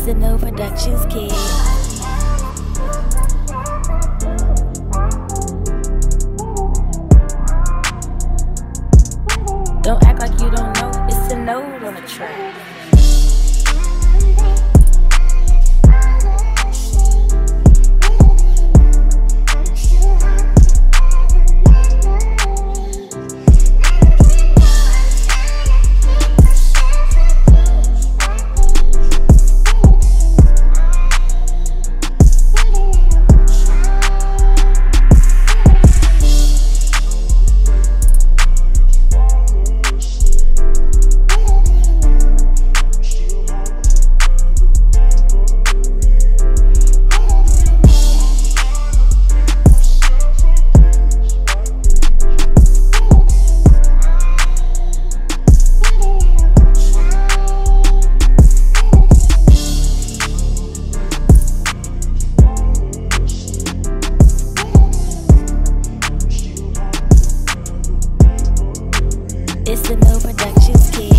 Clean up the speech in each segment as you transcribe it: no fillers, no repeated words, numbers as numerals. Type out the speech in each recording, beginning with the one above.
a No Productions kid. Don't act like you don't know, it's a note on the track. It's a No Productions kid.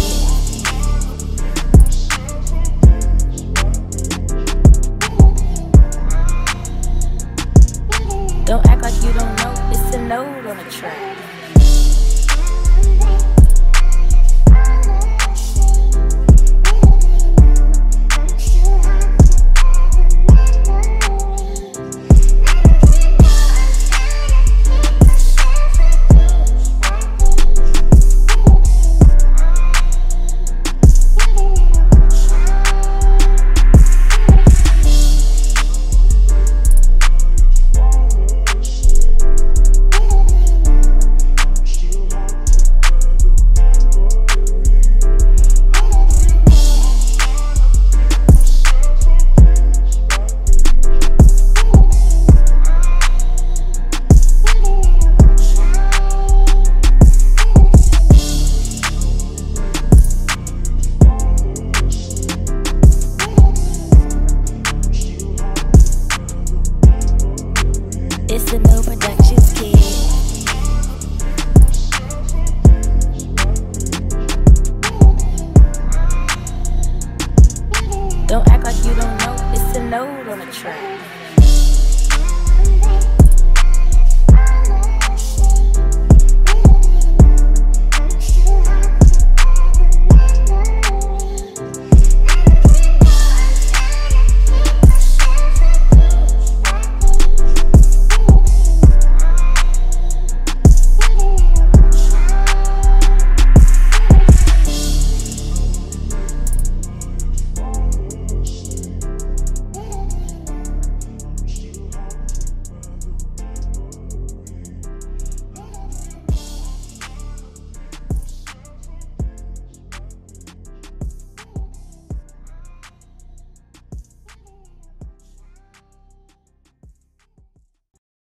Don't act like you don't know, it's a note on the track. It's a No Productions kid.